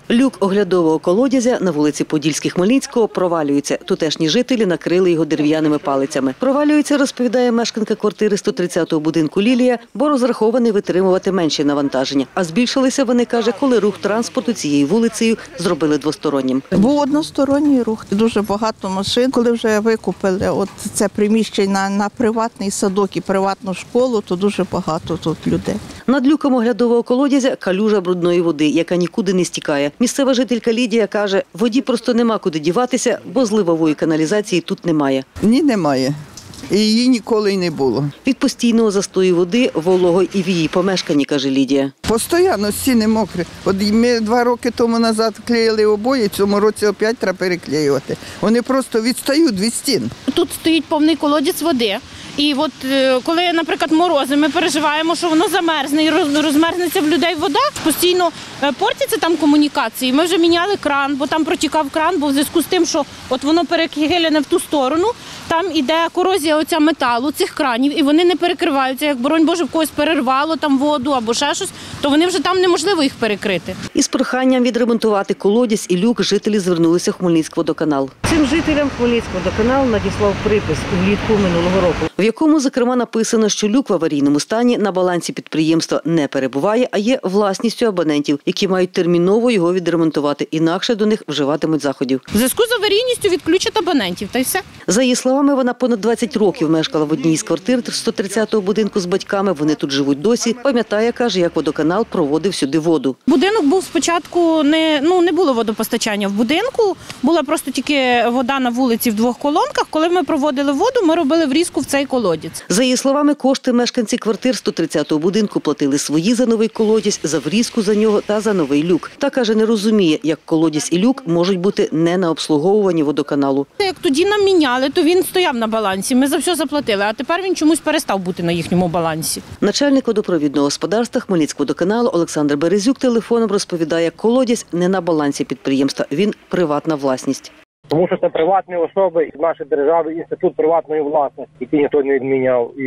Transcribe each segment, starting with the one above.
Люк оглядового колодязя на вулиці Подільській-Хмельницького провалюється. Тутешні жителі накрили його дерев'яними палицями. Провалюється, розповідає мешканка квартири 130-го будинку Лілія, бо розрахований витримувати менші навантаження. А збільшилися вони, каже, коли рух транспорту цією вулицею зробили двостороннім. Був односторонній рух, дуже багато машин. Коли вже викупили це приміщення на приватний садок і приватну школу, то дуже багато тут людей. Над люком оглядового колодязя калюжа брудної води, яка нікуди не стікає. Місцева жителька Лідія каже, воді просто нема куди діватися, бо зливової каналізації тут немає. Ні, немає. І її ніколи й не було. Від постійного застою води волого і в її помешканні, каже Лідія. Постійно стіни мокрі. От ми 2 роки тому назад клеїли обої, цьому році опять треба переклеювати. Вони просто відстають від стін. Тут стоїть повний колодязь води. І от коли, наприклад, морози, ми переживаємо, що воно замерзне і розмерзнеться в людей вода, постійно портяться там комунікації. Ми вже міняли кран, бо там протікав кран, бо в зв'язку з тим, що от воно перекилене в ту сторону, там іде корозія оця металу, цих кранів, і вони не перекриваються. Як, боронь Боже, в когось перервало там воду або ще щось, то вони вже там неможливо їх перекрити. Із проханням відремонтувати колодязь і люк жителі звернулися в Хмельницькводоканал. Цим жителям Хмельницькводоканал надіслав припис влітку минулого року, в якому, зокрема, написано, що люк в аварійному стані на балансі підприємства не перебуває, а є власністю абонентів, які мають терміново його відремонтувати, інакше до них вживатимуть заходів. В зв'язку з аварійністю відключать абонентів, та й все. За її словами, вона понад 20 років мешкала в одній із квартир 130-го будинку з батьками, вони тут живуть досі. Пам'ятає, каже, як водоканал проводив сюди воду. Будинок був спочатку, не було водопостачання в будинку, була просто тільки вода на вулиці в 2 колонках. Коли ми проводили воду, ми робили врізку в цей колодязь. За її словами, кошти мешканці квартир 130-го будинку платили свої за новий колодязь, за врізку за нього та за новий люк. Та, каже, не розуміє, як колодязь і люк можуть бути не на обслуговуванні водоканалу. Як тоді нам міняли, то він стояв на балансі, ми за все заплатили, а тепер він чомусь перестав бути на їхньому балансі. Начальник водопровідного господарства Хмельницькводоканалу Олександр Березюк телефоном розповідає, колодязь не на балансі підприємства, він приватна власність. Тому що це приватні особи, нашої держави, інститут приватної власності, який ніхто не відміняв.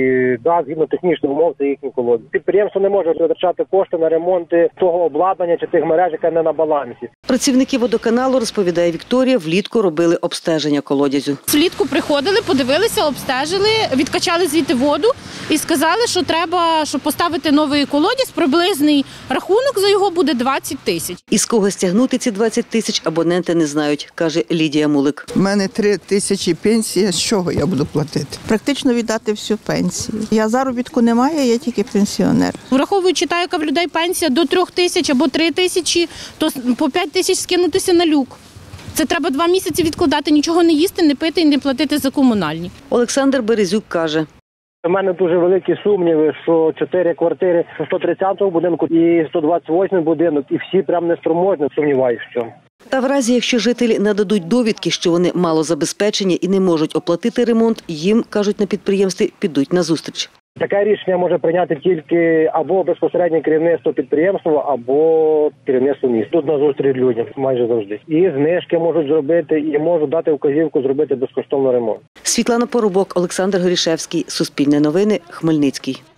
І згідно технічних умов, це їхні колодязь. Підприємство не може витрачати кошти на ремонти того обладнання чи тих мереж, яке не на балансі. Працівники водоканалу, розповідає Вікторія, влітку робили обстеження колодязю. Влітку приходили, подивилися, обстежили, відкачали звідти воду і сказали, що треба, щоб поставити новий колодязь, приблизний рахунок за його буде 20 тисяч. Із кого стягнути ці 20 тисяч абоненти не знають, каже Лідія Мулик. У мене 3 тисячі пенсія, з чого я буду платити? Практично віддати всю пенсію. Я заробітку не маю, я тільки пенсіонер. Враховуючи та, яка в людей пенсія до 3 тисяч або 3 тисячі, то по 5 тисяч скинутися на люк. Це треба 2 місяці відкладати, нічого не їсти, не пити і не платити за комунальні. Олександр Березюк каже. У мене дуже великі сумніви, що 4 квартири 130-го будинку і 128-й будинок, і всі прям неспроможні, сумніваюся в цьому. Та в разі, якщо жителі нададуть довідки, що вони малозабезпечені і не можуть оплатити ремонт, їм, кажуть на підприємстві, підуть назустріч. Таке рішення може прийняти тільки або безпосереднє керівництво підприємства, або керівництво міста. Тут назустріч людям майже завжди. І знижки можуть зробити, і можуть дати вказівку зробити безкоштовно ремонт. Світлана Поробок, Олександр Горішевський, Суспільне новини, Хмельницький.